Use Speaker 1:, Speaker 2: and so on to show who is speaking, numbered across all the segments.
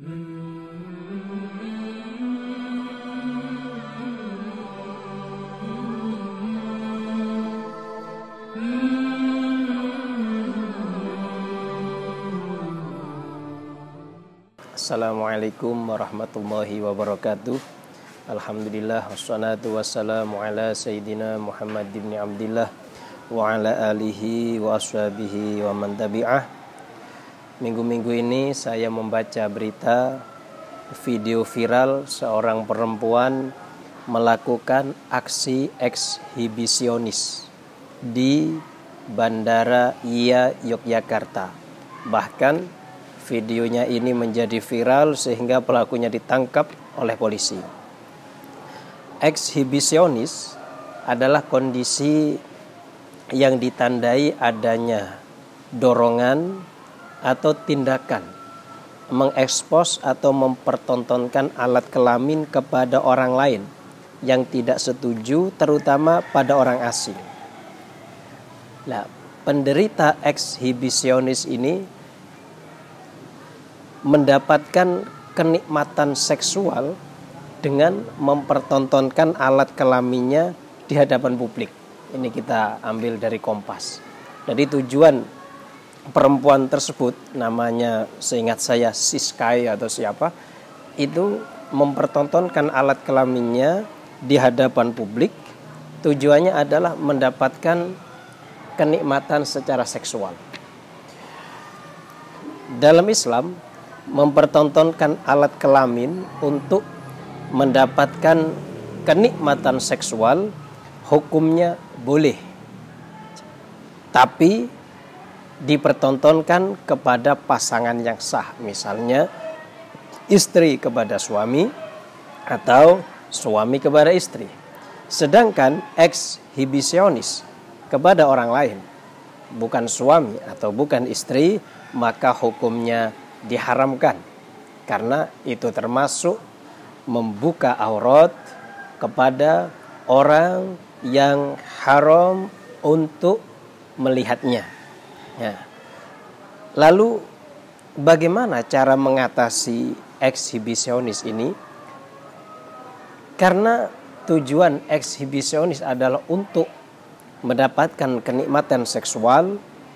Speaker 1: Assalamualaikum warahmatullahi wabarakatuh. Alhamdulillah wassalatu wassalamu ala sayyidina Muhammad ibn Abdillah wa ala alihi wa ashabihi wa man tabi'ah. Minggu-minggu ini saya membaca berita video viral seorang perempuan melakukan aksi ekshibisionis di Bandara IA Yogyakarta. Bahkan videonya ini menjadi viral sehingga pelakunya ditangkap oleh polisi. Ekshibisionis adalah kondisi yang ditandai adanya dorongan atau tindakan mengekspos atau mempertontonkan alat kelamin kepada orang lain yang tidak setuju, terutama pada orang asing. Nah, penderita ekshibisionis ini mendapatkan kenikmatan seksual dengan mempertontonkan alat kelaminnya di hadapan publik. Ini kita ambil dari Kompas. Jadi tujuan perempuan tersebut, namanya seingat saya Siskai atau siapa, itu mempertontonkan alat kelaminnya di hadapan publik. Tujuannya adalah mendapatkan kenikmatan secara seksual. Dalam Islam, mempertontonkan alat kelamin untuk mendapatkan kenikmatan seksual hukumnya boleh, tapi dipertontonkan kepada pasangan yang sah, misalnya istri kepada suami atau suami kepada istri. Sedangkan ekshibisionis kepada orang lain, bukan suami atau bukan istri, maka hukumnya diharamkan, karena itu termasuk membuka aurat kepada orang yang haram untuk melihatnya. Ya. Lalu bagaimana cara mengatasi ekshibisionis ini? Karena tujuan ekshibisionis adalah untuk mendapatkan kenikmatan seksual,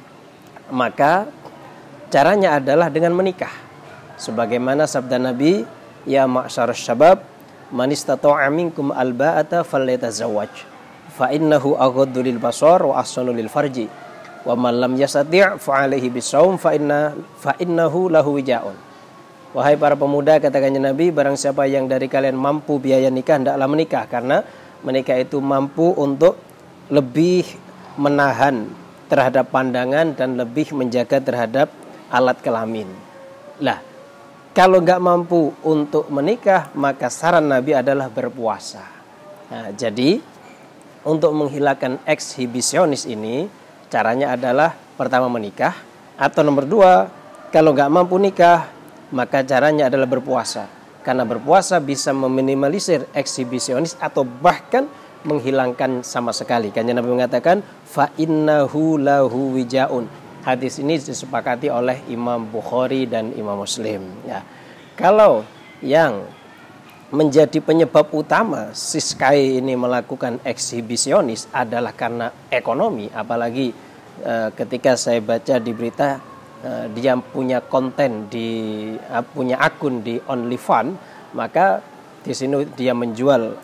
Speaker 1: maka caranya adalah dengan menikah. Sebagaimana sabda Nabi, ya ma'syarus syabab, man istata'a minkum alba'ata falyatazawwaj, fa innahu aghaddu lil basar wa ahsanu lil farji, wa man lam yastati' fa 'alaihi bisawm fa innahu lahu wijaun. Wahai para pemuda, katakannya Nabi, barang siapa yang dari kalian mampu biaya nikah, hendaklah menikah, karena menikah itu mampu untuk lebih menahan terhadap pandangan dan lebih menjaga terhadap alat kelamin. Lah, kalau nggak mampu untuk menikah, maka saran Nabi adalah berpuasa. Nah, jadi untuk menghilangkan ekshibisionis ini, caranya adalah pertama menikah, atau nomor dua, kalau nggak mampu nikah, maka caranya adalah berpuasa. Karena berpuasa bisa meminimalisir ekshibisionis atau bahkan menghilangkan sama sekali. Karena Nabi mengatakan, fa innahu lahu wijaun. Hadis ini disepakati oleh Imam Bukhari dan Imam Muslim. Ya. Kalau yang menjadi penyebab utama Siskai ini melakukan ekshibisionis adalah karena ekonomi, apalagi ketika saya baca di berita dia punya konten punya akun di OnlyFans, maka di sini dia menjual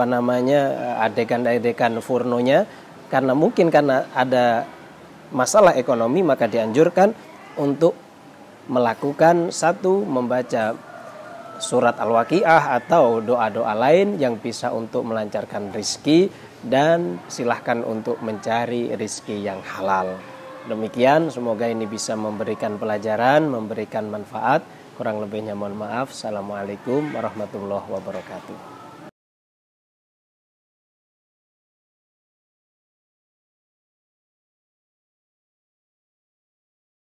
Speaker 1: adegan-adegan pornonya, karena ada masalah ekonomi, maka dianjurkan untuk melakukan satu, membaca surat Al-Waqiah atau doa-doa lain yang bisa untuk melancarkan rizki, dan silahkan untuk mencari rizki yang halal. Demikian, semoga ini bisa memberikan pelajaran, memberikan manfaat. Kurang lebihnya mohon maaf. Assalamualaikum warahmatullahi wabarakatuh.